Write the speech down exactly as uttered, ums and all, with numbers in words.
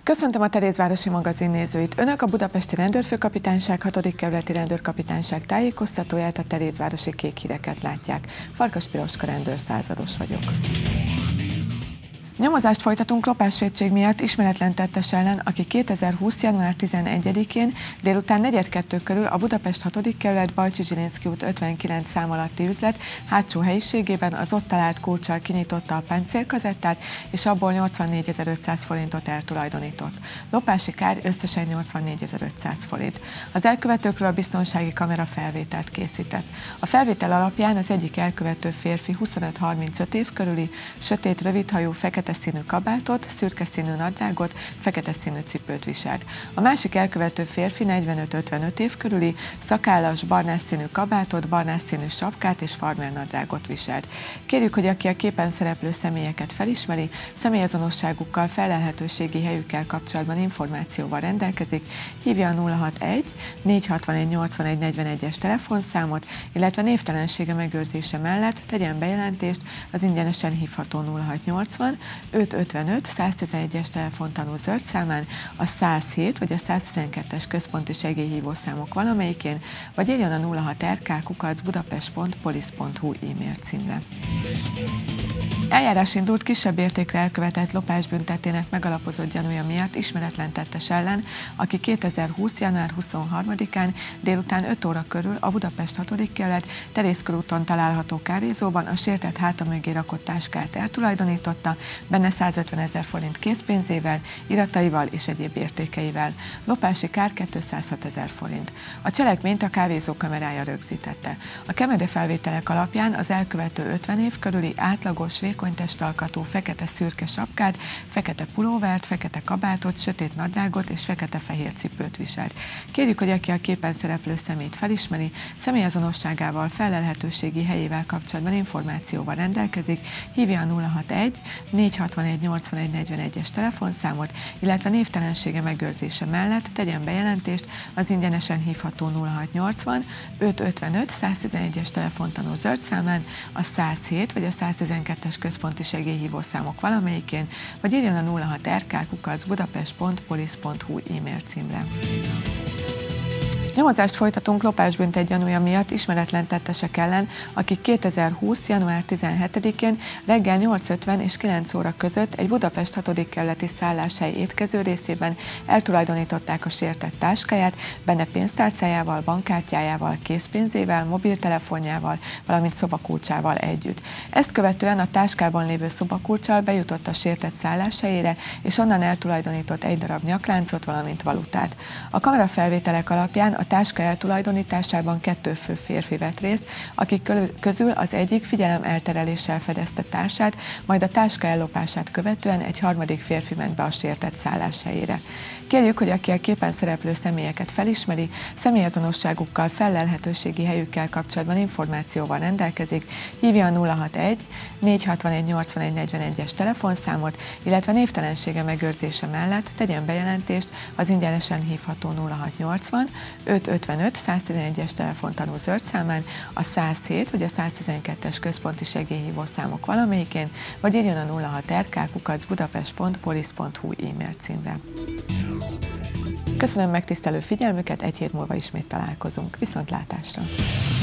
Köszöntöm a Terézvárosi magazin nézőit! Önök a Budapesti Rendőrfőkapitányság hatodik kerületi rendőrkapitányság tájékoztatóját, a Terézvárosi Kék Híreket látják. Farkas Piroska rendőrszázados vagyok. Nyomozást folytatunk lopásvétség miatt ismeretlen tettes ellen, aki kétezer-húsz. január tizenegyedikén délután negyvenkettő körül a Budapest hatodik kerület Balcsi Zsilinszky út ötvenkilenc szám alatti üzlet hátsó helyiségében az ott talált kulccsal kinyitotta a páncélkazettát, és abból nyolcvannégyezer-ötszáz forintot eltulajdonított. Lopási kár összesen nyolcvannégyezer-ötszáz forint. Az elkövetőkről a biztonsági kamera felvételt készített. A felvétel alapján az egyik elkövető férfi huszonöt-harmincöt év körüli, sötét rövidhajú, fekete színű kabátot, szürke színű nadrágot, fekete színű cipőt viselt. A másik elkövető férfi negyvenöt-ötvenöt év körüli, szakállas, barnás színű kabátot, barnás színű sapkát és farmer nadrágot viselt. Kérjük, hogy aki a képen szereplő személyeket felismeri, személyazonosságukkal, felelhetőségi helyükkel kapcsolatban információval rendelkezik, hívja a nulla hatvanegy négyszázhatvanegy nyolcvanegy negyvenegyes telefonszámot, illetve névtelensége megőrzése mellett tegyen bejelentést az ingyenesen hívható nulla hatszáznyolcvan ötszázötvenöt száztizenegyes telefontanú zöld számán, a száz hét vagy a száztizenkettes központi segélyhívó számok valamelyikén, vagy írjon a nulla hat er ká kukac budapest pont polisz pont hu e-mail címre. Eljárás indult kisebb értékre elkövetett lopásbűntettének megalapozott gyanúja miatt ismeretlen tettes ellen, aki kétezer-húsz. január huszonharmadikán délután öt óra körül a Budapest hatodik kerület Teréz körúton található kávézóban a sértett háta mögé rakott táskát eltulajdonította, benne százötvenezer forint készpénzével, irataival és egyéb értékeivel. Lopási kár kétszázhat forint. A cselekményt a kávézó kamerája rögzítette. A kamerafelvételek alapján az elkövető ötven év körüli, átlagos, vékony testalkatú, fekete-szürke sapkát, fekete pulóvert, fekete kabátot, sötét nadrágot és fekete-fehér cipőt viselt. Kérjük, hogy aki a képen szereplő személyt felismeri, személyazonosságával, felelhetőségi helyével kapcsolatban információval rendelkezik, hívja a nulla hatvanegy négyszázhatvanegy nyolcvanegy negyvenegyes telefonszámot, illetve névtelensége megőrzése mellett tegyen bejelentést az ingyenesen hívható nulla hatszáznyolcvan ötszázötvenöt száztizenegyes telefontanú zöld számán, a száz hét vagy a száztizenkettes központi segélyhívó számok valamelyikén, vagy írjon a nulla hat er ká kukac budapest pont polisz pont hu e-mail címre. Nyomozást folytatunk lopásbűntegy gyanúja miatt ismeretlen tettesek ellen, akik kétezer-húsz. január tizenhetedikén reggel nyolc ötven és kilenc óra között egy Budapest hatodik kerületi szálláshely étkező részében eltulajdonították a sértett táskáját, benne pénztárcájával, bankkártyájával, készpénzével, mobiltelefonjával, valamint szobakulcsával együtt. Ezt követően a táskában lévő szobakulccsal bejutott a sértett szálláshelyére, és onnan eltulajdonított egy darab nyakláncot, valamint valutát. A kamerafelvételek alapján a táska eltulajdonításában kettő fő férfi vett részt, akik közül az egyik figyelem eltereléssel fedezte társát, majd a táska ellopását követően egy harmadik férfi ment be a sértett szálláshelyére. Kérjük, hogy aki a képen szereplő személyeket felismeri, személyazonosságukkal, felelhetőségi helyükkel kapcsolatban információval rendelkezik, hívja a nulla hatvanegy négyszázhatvanegy nyolcvanegy negyvenegyes telefonszámot, illetve névtelensége megőrzése mellett tegyen bejelentést az ingyenesen hívható nulla hatszáznyolcvan ötszázötvenöt száztizenegyes telefontanú zöld számán, a száz hét vagy a száztizenkettes központi segélyhívó számok valamelyikén, vagy írjon a nulla hat er ká kukac budapest pont polisz pont hu e-mail címre. Köszönöm megtisztelő figyelmüket, egy hét múlva ismét találkozunk. Viszontlátásra!